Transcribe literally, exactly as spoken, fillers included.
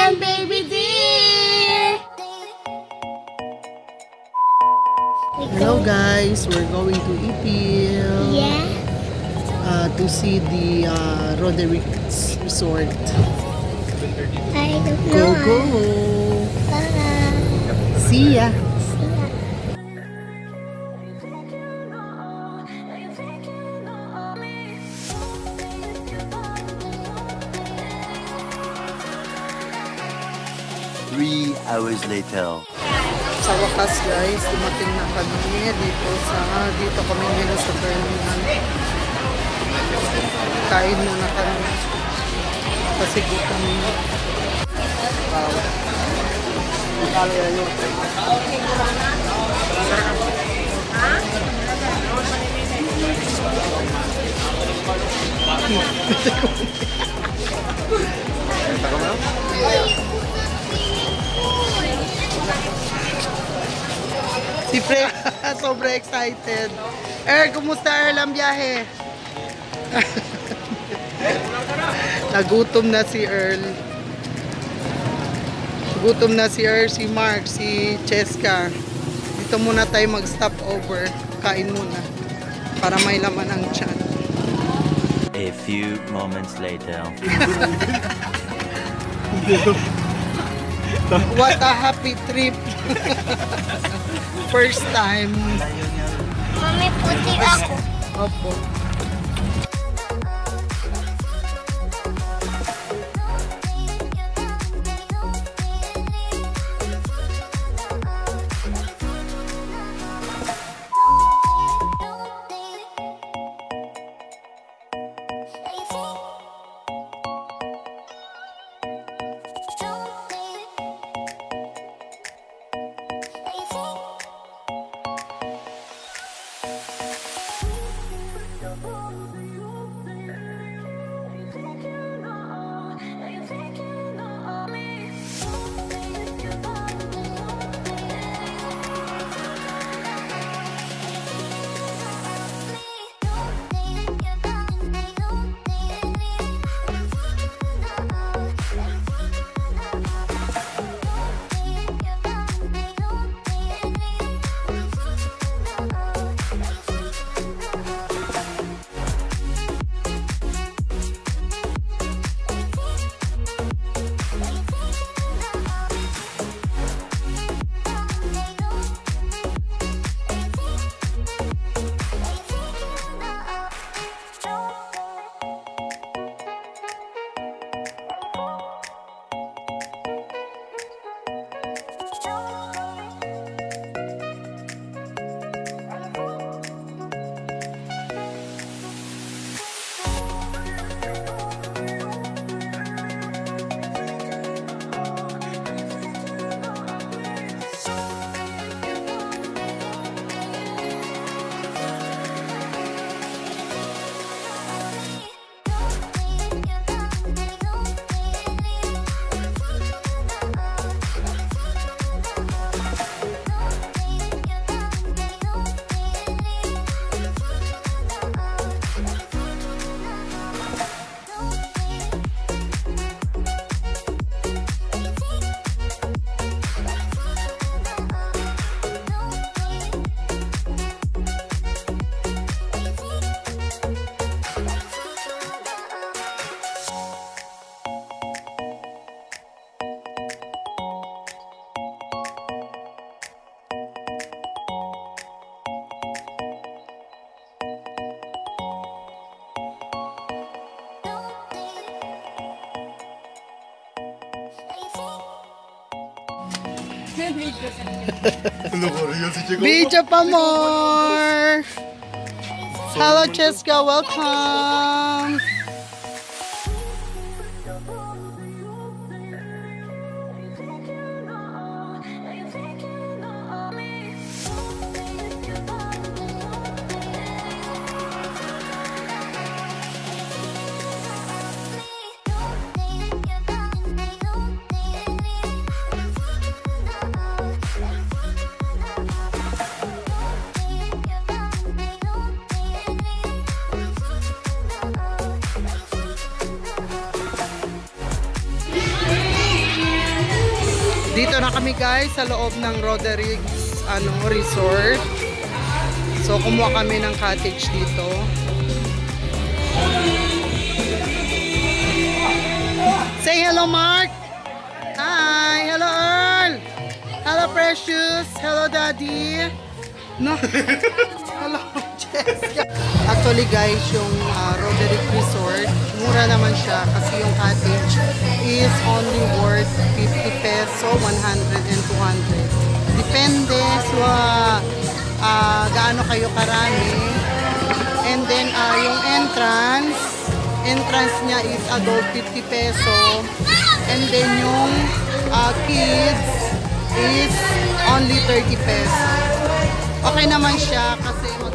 Welcome, baby dear! Hello guys, we're going to Ipil. Yeah. Uh, to see the uh, Roderick's Resort. I don't Go, know. go! Bye. See ya! Three hours later. Sa wakas guys, dumating na kami dito sa dito kami ngayon sa terminal. Kain muna kami kasi gutom na. Wow. Kaya yun. Si Fred, sobra excited. Er, kumusta Earl ang biyahe? Nagutom na si Earl. Gutom na si Earl, si Mark, si Cheska. Dito muna tayo mag-stop over. Kain muna. Para may laman ang tiyan. A few moments later. What a happy trip. First time. Mami, puti ako. Opo. Video pa more! Hello Cheska, welcome! Dito na kami guys sa loob ng Roderick's ano, resort. So kumuha kami ng cottage dito. Say hello, Mark! Hi! Hello, Earl! Hello, Precious! Hello, Daddy! No? Hello, Jessica! Actually, guys, yung uh, Roderick Resort, mura naman siya kasi yung cottage is only worth fifty peso, one hundred and two hundred. Depende sa uh, gaano kayo karami. And then, uh, yung entrance, entrance niya is adult fifty peso. And then yung uh, kids is only thirty peso. Okay naman siya kasi